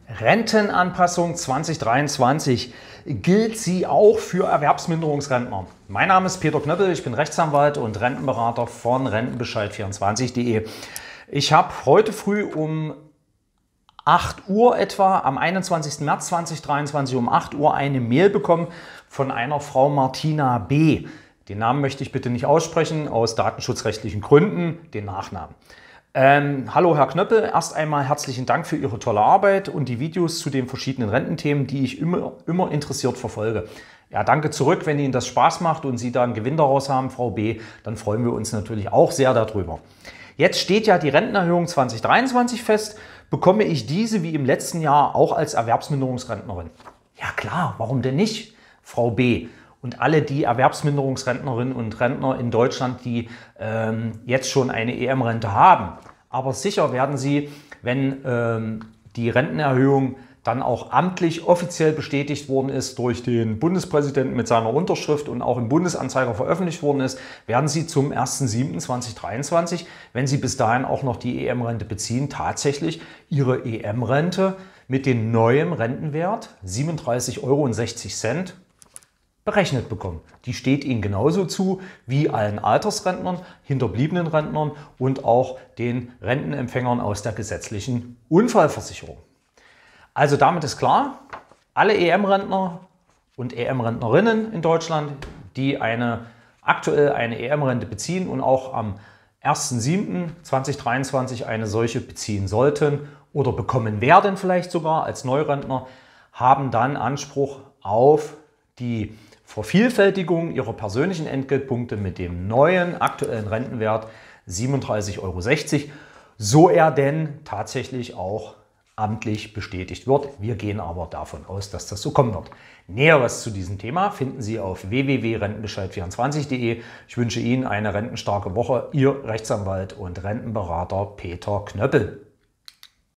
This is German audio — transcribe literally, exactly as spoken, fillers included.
Rentenanpassung zwanzig dreiundzwanzig. Gilt sie auch für Erwerbsminderungsrentner? Mein Name ist Peter Knöppel, ich bin Rechtsanwalt und Rentenberater von Rentenbescheid vierundzwanzig punkt de. Ich habe heute früh um acht Uhr etwa, am einundzwanzigsten März zweitausenddreiundzwanzig um acht Uhr eine Mail bekommen von einer Frau Martina B. Den Namen möchte ich bitte nicht aussprechen, aus datenschutzrechtlichen Gründen, den Nachnamen. Ähm, hallo Herr Knöppel, erst einmal herzlichen Dank für Ihre tolle Arbeit und die Videos zu den verschiedenen Rententhemen, die ich immer, immer interessiert verfolge. Ja, danke zurück, wenn Ihnen das Spaß macht und Sie da einen Gewinn daraus haben, Frau B., dann freuen wir uns natürlich auch sehr darüber. Jetzt steht ja die Rentenerhöhung zwanzig dreiundzwanzig fest. Bekomme ich diese wie im letzten Jahr auch als Erwerbsminderungsrentnerin? Ja klar, warum denn nicht, Frau B.? Und alle die Erwerbsminderungsrentnerinnen und Rentner in Deutschland, die ähm, jetzt schon eine E M-Rente haben. Aber sicher werden sie, wenn ähm, die Rentenerhöhung dann auch amtlich offiziell bestätigt worden ist durch den Bundespräsidenten mit seiner Unterschrift und auch im Bundesanzeiger veröffentlicht worden ist, werden Sie zum ersten siebten zweitausenddreiundzwanzig, wenn Sie bis dahin auch noch die E M-Rente beziehen, tatsächlich Ihre E M-Rente mit dem neuen Rentenwert siebenunddreißig Euro sechzig berechnet bekommen. Die steht Ihnen genauso zu wie allen Altersrentnern, hinterbliebenen Rentnern und auch den Rentenempfängern aus der gesetzlichen Unfallversicherung. Also damit ist klar, alle E M-Rentner und E M-Rentnerinnen in Deutschland, die eine, aktuell eine E M-Rente beziehen und auch am ersten siebten zweitausenddreiundzwanzig eine solche beziehen sollten oder bekommen werden vielleicht sogar als Neurentner, haben dann Anspruch auf die Vervielfältigung ihrer persönlichen Entgeltpunkte mit dem neuen aktuellen Rentenwert siebenunddreißig Euro sechzig, so er denn tatsächlich auch amtlich bestätigt wird. Wir gehen aber davon aus, dass das so kommen wird. Näheres zu diesem Thema finden Sie auf w w w punkt rentenbescheid vierundzwanzig punkt de. Ich wünsche Ihnen eine rentenstarke Woche. Ihr Rechtsanwalt und Rentenberater Peter Knöppel.